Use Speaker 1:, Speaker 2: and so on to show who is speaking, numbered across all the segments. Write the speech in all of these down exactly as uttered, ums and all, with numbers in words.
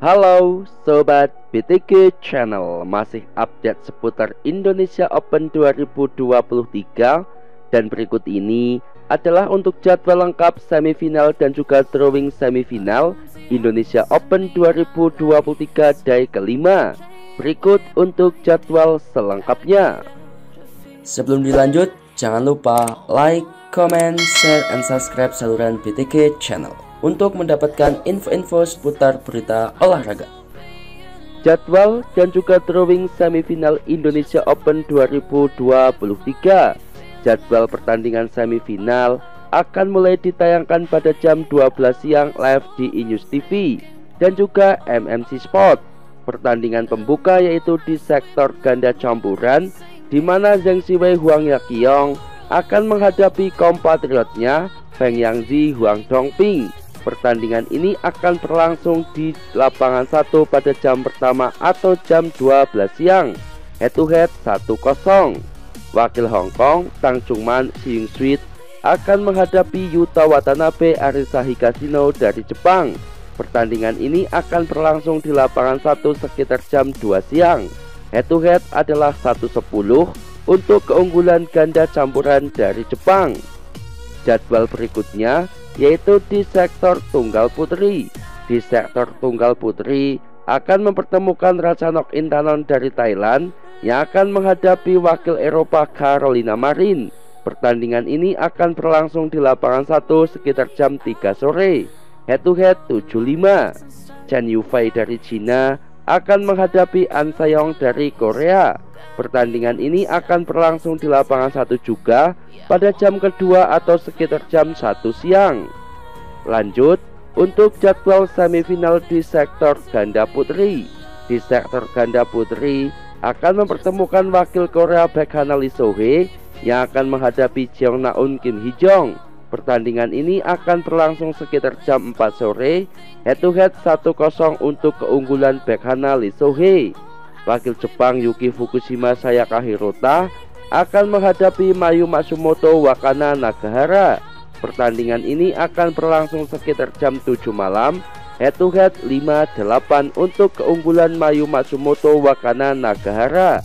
Speaker 1: Halo Sobat B T G Channel, masih update seputar Indonesia Open dua ribu dua puluh tiga. Dan berikut ini adalah untuk jadwal lengkap semifinal dan juga drawing semifinal Indonesia Open dua ribu dua puluh tiga day kelima. Berikut untuk jadwal selengkapnya. Sebelum dilanjut, jangan lupa like, comment, share, and subscribe saluran B T G Channel untuk mendapatkan info-info seputar berita olahraga. Jadwal dan juga drawing semifinal Indonesia Open dua ribu dua puluh tiga. Jadwal pertandingan semifinal akan mulai ditayangkan pada jam dua belas siang live di iNews T V dan juga M M C Sport. Pertandingan pembuka yaitu di sektor ganda campuran, di mana Zheng Siwei Huang Yaqiong akan menghadapi kompatriotnya Feng Yangzi Huang Dongping. Pertandingan ini akan berlangsung di lapangan satu pada jam pertama atau jam dua belas siang. Head to head satu kosong. Wakil Hong Kong Tang Chungman Seung Sweet akan menghadapi Yuta Watanabe Arisa Higashino dari Jepang. Pertandingan ini akan berlangsung di lapangan satu sekitar jam dua siang. Head to head adalah satu sepuluh untuk keunggulan ganda campuran dari Jepang. Jadwal berikutnya yaitu di sektor tunggal putri. Di sektor tunggal putri akan mempertemukan Ratchanok Intanon dari Thailand yang akan menghadapi wakil Eropa Carolina Marin. Pertandingan ini akan berlangsung di lapangan satu sekitar jam tiga sore. Head to head tujuh lima. Chen Yufei dari Cina akan menghadapi An Sayong dari Korea. Pertandingan ini akan berlangsung di lapangan satu juga pada jam kedua atau sekitar jam satu siang. Lanjut untuk jadwal semifinal di sektor ganda putri. Di sektor ganda putri akan mempertemukan wakil Korea Baekhana Lee So-hee yang akan menghadapi Jeong Na-eun Kim Hee-jong. Pertandingan ini akan berlangsung sekitar jam empat sore. Head to head satu kosong untuk keunggulan Baekhana Lee So-hee. Wakil Jepang Yuki Fukushima Sayaka Hirota akan menghadapi Mayu Matsumoto Wakana Nagahara. Pertandingan ini akan berlangsung sekitar jam tujuh malam. Head to head lima delapan untuk keunggulan Mayu Matsumoto Wakana Nagahara.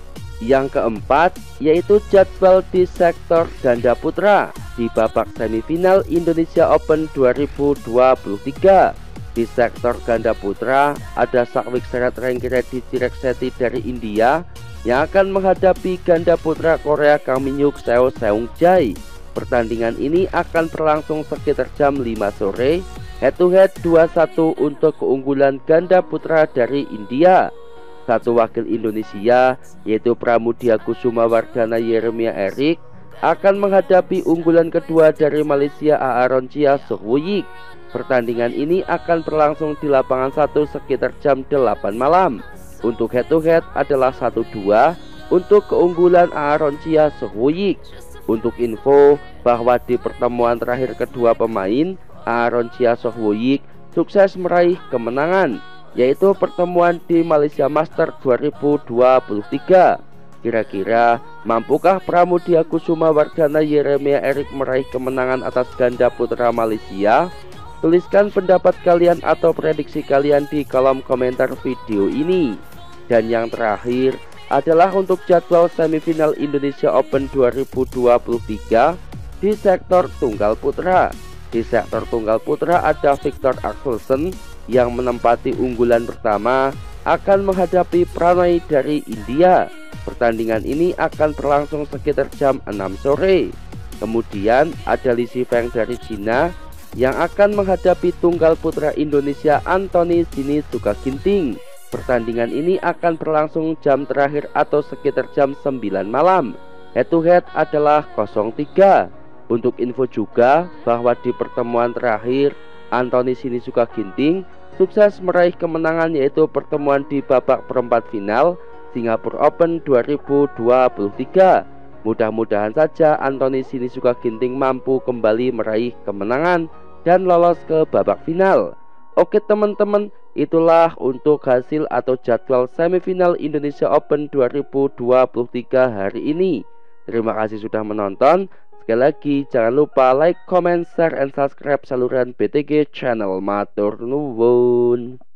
Speaker 1: Yang keempat yaitu jadwal di sektor ganda putra di babak semifinal Indonesia Open dua ribu dua puluh tiga. Di sektor ganda putra ada Sakwik Saratrangi Reddy Chireksetty dari India yang akan menghadapi ganda putra Korea Kang Min-hyuk Seo Seung-jae. Pertandingan ini akan berlangsung sekitar jam lima sore. Head to head dua satu untuk keunggulan ganda putra dari India. Satu wakil Indonesia yaitu Pramudia Kusuma Wardana Yeremia Erik akan menghadapi unggulan kedua dari Malaysia Aaron Chia Sohwoyik. Pertandingan ini akan berlangsung di lapangan satu sekitar jam delapan malam. Untuk head to head adalah satu dua untuk keunggulan Aaron Chia Sohwoyik. Untuk info bahwa di pertemuan terakhir kedua pemain, Aaron Chia Sohwoyik sukses meraih kemenangan, yaitu pertemuan di Malaysia Master dua ribu dua puluh tiga. Kira-kira mampukah Pramudia Kusuma Wardana Yeremia Erik meraih kemenangan atas ganda putra Malaysia? Tuliskan pendapat kalian atau prediksi kalian di kolom komentar video ini. Dan yang terakhir adalah untuk jadwal semifinal Indonesia Open dua ribu dua puluh tiga di sektor tunggal putra. Di sektor tunggal putra ada Victor Axelsen yang menempati unggulan pertama akan menghadapi Pranay dari India. Pertandingan ini akan berlangsung sekitar jam enam sore. Kemudian ada Li Shifeng dari Cina yang akan menghadapi tunggal putra Indonesia Anthony Sinisuka Ginting. Pertandingan ini akan berlangsung jam terakhir atau sekitar jam sembilan malam. Head to head adalah nol tiga. Untuk info juga bahwa di pertemuan terakhir Anthony Sinisuka Ginting sukses meraih kemenangan, yaitu pertemuan di babak perempat final Singapore Open dua ribu dua puluh tiga. Mudah-mudahan saja Anthony Sinisuka Ginting mampu kembali meraih kemenangan dan lolos ke babak final. Oke teman-teman, itulah untuk hasil atau jadwal semifinal Indonesia Open dua ribu dua puluh tiga hari ini. Terima kasih sudah menonton. Sekali lagi jangan lupa like, comment, share, and subscribe saluran B T G Channel. Matur nuwun.